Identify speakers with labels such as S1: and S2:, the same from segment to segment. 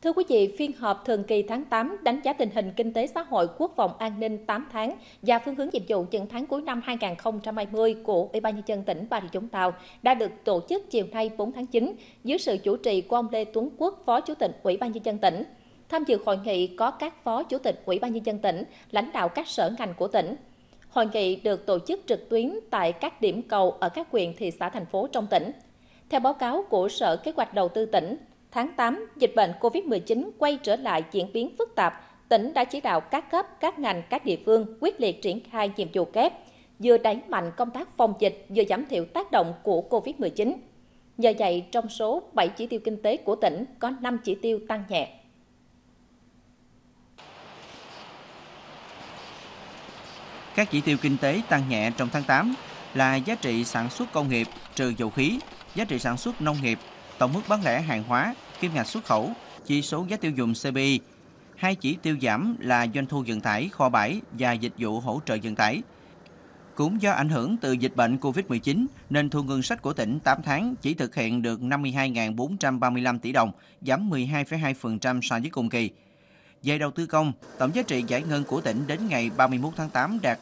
S1: Thưa quý vị, phiên họp thường kỳ tháng 8 đánh giá tình hình kinh tế xã hội, quốc phòng an ninh 8 tháng và phương hướng nhiệm vụ những tháng cuối năm 2020 của Ủy ban nhân dân tỉnh Bà Rịa Vũng Tàu đã được tổ chức chiều nay 4 tháng 9 dưới sự chủ trì của ông Lê Tuấn Quốc, Phó Chủ tịch Ủy ban nhân dân tỉnh. Tham dự hội nghị có các Phó Chủ tịch Ủy ban nhân dân tỉnh, lãnh đạo các sở ngành của tỉnh. Hội nghị được tổ chức trực tuyến tại các điểm cầu ở các huyện, thị xã, thành phố trong tỉnh. Theo báo cáo của Sở Kế hoạch Đầu tư tỉnh, tháng 8, dịch bệnh COVID-19 quay trở lại diễn biến phức tạp, tỉnh đã chỉ đạo các cấp, các ngành, các địa phương quyết liệt triển khai nhiệm vụ kép, vừa đẩy mạnh công tác phòng dịch, vừa giảm thiểu tác động của COVID-19. Nhờ vậy, trong số 7 chỉ tiêu kinh tế của tỉnh, có 5 chỉ tiêu tăng nhẹ.
S2: Các chỉ tiêu kinh tế tăng nhẹ trong tháng 8 là giá trị sản xuất công nghiệp trừ dầu khí, giá trị sản xuất nông nghiệp, tổng mức bán lẻ hàng hóa, kim ngạch xuất khẩu, chỉ số giá tiêu dùng CPI. Hai chỉ tiêu giảm là doanh thu vận tải, kho bãi và dịch vụ hỗ trợ vận tải. Cũng do ảnh hưởng từ dịch bệnh COVID-19 nên thu ngân sách của tỉnh 8 tháng chỉ thực hiện được 52.435 tỷ đồng, giảm 12,2% so với cùng kỳ. Về đầu tư công, tổng giá trị giải ngân của tỉnh đến ngày 31 tháng 8 đạt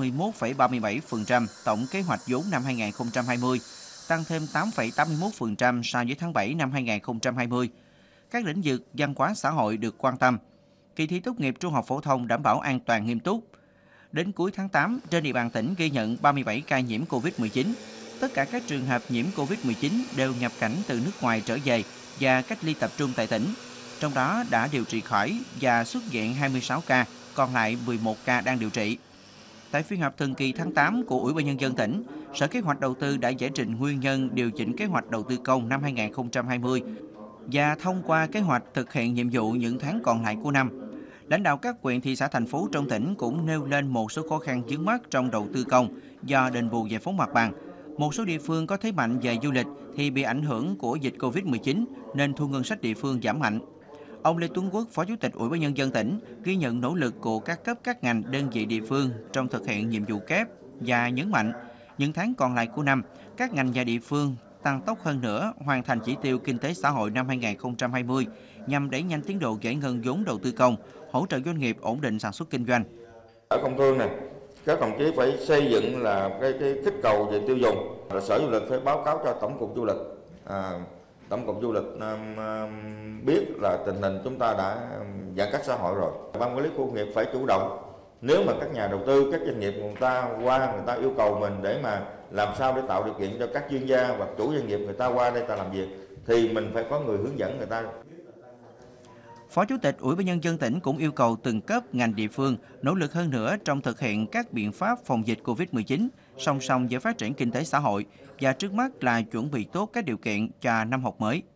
S2: 31,37% tổng kế hoạch vốn năm 2020, tăng thêm 8,81% so với tháng 7 năm 2020. Các lĩnh vực văn hóa xã hội được quan tâm. Kỳ thi tốt nghiệp trung học phổ thông đảm bảo an toàn nghiêm túc. Đến cuối tháng 8, trên địa bàn tỉnh ghi nhận 37 ca nhiễm COVID-19. Tất cả các trường hợp nhiễm COVID-19 đều nhập cảnh từ nước ngoài trở về và cách ly tập trung tại tỉnh. Trong đó đã điều trị khỏi và xuất viện 26 ca, còn lại 11 ca đang điều trị. Tại phiên họp thường kỳ tháng 8 của Ủy ban nhân dân tỉnh, Sở Kế hoạch Đầu tư đã giải trình nguyên nhân điều chỉnh kế hoạch đầu tư công năm 2020 và thông qua kế hoạch thực hiện nhiệm vụ những tháng còn lại của năm. Lãnh đạo các huyện, thị xã, thành phố trong tỉnh cũng nêu lên một số khó khăn vướng mắc trong đầu tư công do đền bù giải phóng mặt bằng. Một số địa phương có thế mạnh về du lịch thì bị ảnh hưởng của dịch Covid-19 nên thu ngân sách địa phương giảm mạnh. Ông Lê Tuấn Quốc, Phó Chủ tịch Ủy ban nhân dân tỉnh, ghi nhận nỗ lực của các cấp, các ngành, đơn vị địa phương trong thực hiện nhiệm vụ kép và nhấn mạnh những tháng còn lại của năm, các ngành và địa phương tăng tốc hơn nữa hoàn thành chỉ tiêu kinh tế xã hội năm 2020 nhằm đẩy nhanh tiến độ giải ngân vốn đầu tư công, hỗ trợ doanh nghiệp ổn định sản xuất kinh doanh.
S3: Ở công thương này, các đồng chí phải xây dựng là cái kích cầu về tiêu dùng. Sở Du lịch phải báo cáo cho Tổng cục Du lịch. Tổng cục Du lịch biết là tình hình chúng ta đã giãn cách xã hội rồi. Ban quản lý khu công nghiệp phải chủ động. Nếu mà các nhà đầu tư, các doanh nghiệp người ta yêu cầu mình để mà làm sao để tạo điều kiện cho các chuyên gia hoặc chủ doanh nghiệp người ta qua đây ta làm việc thì mình phải có người hướng dẫn người ta.
S2: Phó Chủ tịch Ủy ban nhân dân tỉnh cũng yêu cầu từng cấp, ngành, địa phương nỗ lực hơn nữa trong thực hiện các biện pháp phòng dịch Covid-19 song song với phát triển kinh tế xã hội và trước mắt là chuẩn bị tốt các điều kiện cho năm học mới.